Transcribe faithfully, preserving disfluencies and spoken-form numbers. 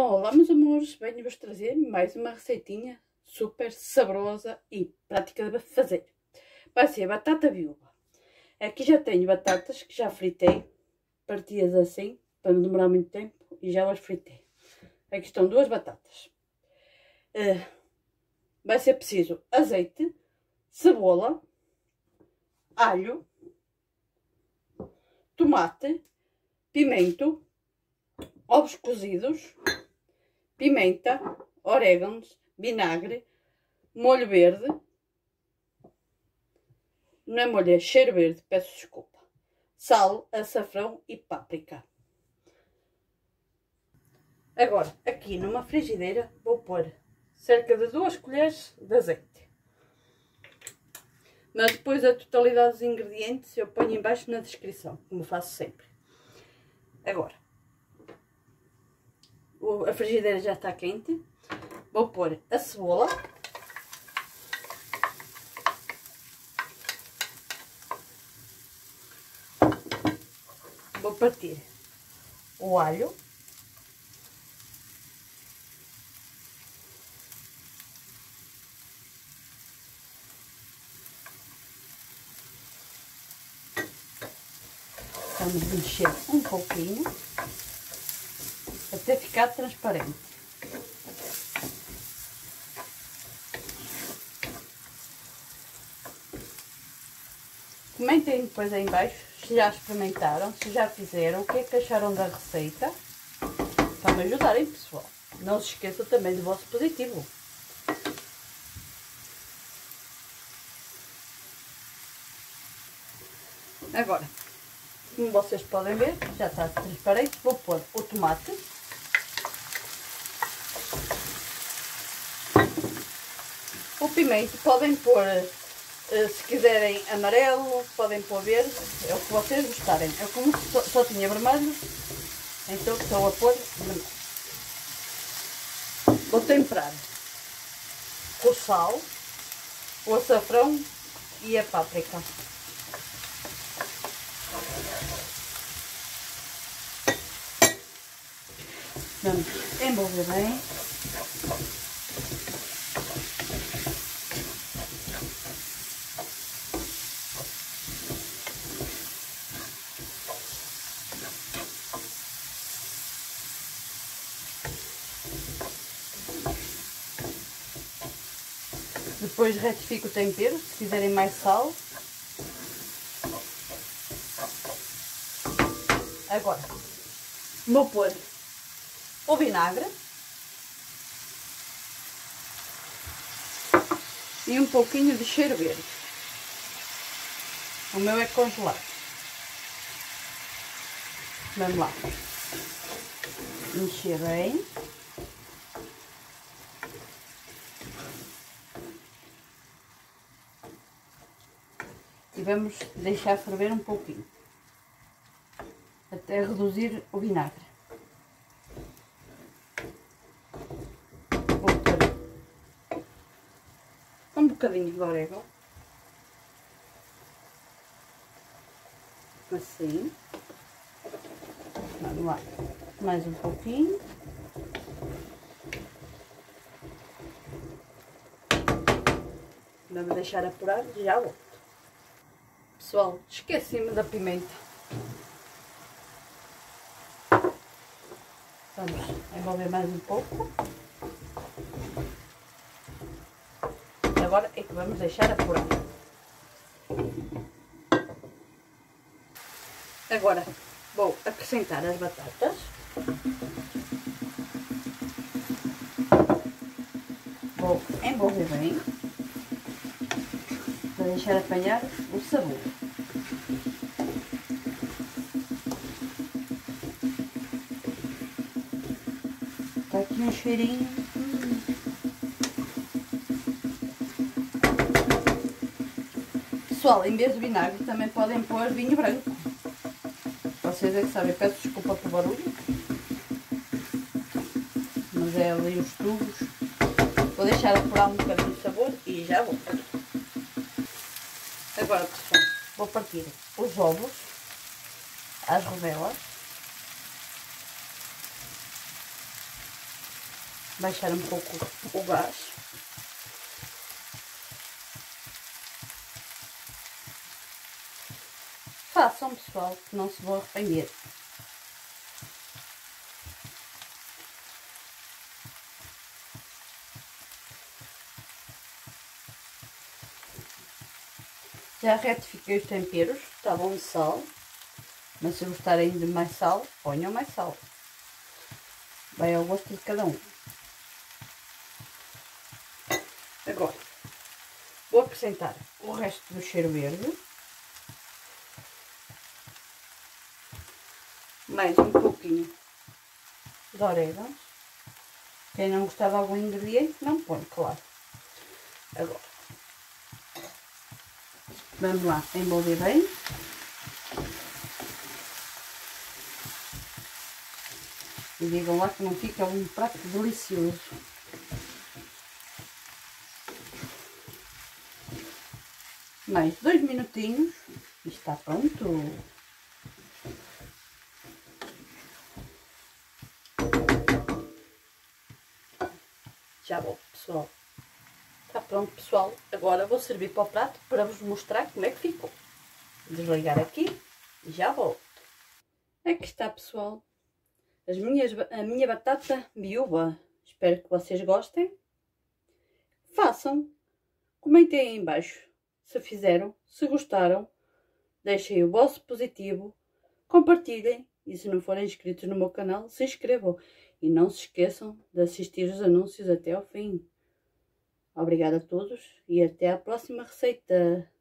Olá meus amores, venho-vos trazer mais uma receitinha super saborosa e prática de fazer. Vai ser batata viúva. Aqui já tenho batatas que já fritei, partidas assim, para não demorar muito tempo, e já as fritei. Aqui estão duas batatas. Uh, vai ser preciso azeite, cebola, alho, tomate, pimento, ovos cozidos, pimenta, orégãos, vinagre, molho verde, não é molho, é cheiro verde, peço desculpa, sal, açafrão e páprica. Agora, aqui numa frigideira vou pôr cerca de duas colheres de azeite. Mas depois a totalidade dos ingredientes eu ponho em baixo na descrição, como faço sempre. Agora, a frigideira já está quente. Vou pôr a cebola. Vou partir o alho. Vamos mexer um pouquinho até ficar transparente. Comentem depois aí em baixo se já experimentaram, se já fizeram, o que é que acharam da receita, para me ajudarem, pessoal. Não se esqueçam também do vosso positivo. Agora, como vocês podem ver, já está transparente, vou pôr o tomate. O pimento podem pôr, se quiserem amarelo, podem pôr verde, é o que vocês gostarem. Eu como só, só tinha vermelho, então estou a pôr vermelho. Vou temperar com o sal, o açafrão e a páprica. Vamos envolver bem. Depois retifico o tempero, se quiserem mais sal. Agora, vou pôr o vinagre e um pouquinho de cheiro verde. O meu é congelado. Vamos lá. Mexer bem. E vamos deixar ferver um pouquinho, até reduzir o vinagre. Vou pôr um bocadinho de orégano, assim. Vamos lá, mais um pouquinho. Vamos deixar apurar e já volto. Pessoal, esqueci-me da pimenta. Vamos envolver mais um pouco. Agora é que vamos deixar apurar. Agora vou acrescentar as batatas. Vou envolver bem, para deixar apanhar o sabor. Está aqui um cheirinho. Hum. Pessoal, em vez de vinagre também podem pôr vinho branco. Vocês é que sabem, peço desculpa pelo barulho. Mas é ali os tubos. Vou deixar apurar um bocadinho de sabor e já vou. Agora, pessoal, vou partir os ovos às rodelas. baixar um pouco o gás. Façam, pessoal, que não se vão arrepender. Já retifiquei os temperos, está bom de sal, mas se gostarem de mais sal, ponham mais sal. Vai ao gosto de cada um. Agora, vou acrescentar o resto do cheiro verde. Mais um pouquinho de orégano. Quem não gostar de algum ingrediente, não põe, claro. Agora, vamos lá envolver bem. E digam lá que não fica um prato delicioso. Mais dois minutinhos e está pronto. Já vou, pessoal. Está pronto, pessoal. Agora vou servir para o prato para vos mostrar como é que ficou. Desligar aqui e já volto. Aqui está, pessoal. As minhas, a minha batata biúba. Espero que vocês gostem. Façam. Comentem aí em baixo se fizeram, se gostaram. Deixem o vosso positivo. Compartilhem. E se não forem inscritos no meu canal, se inscrevam. E não se esqueçam de assistir os anúncios até ao fim. Obrigada a todos e até à próxima receita.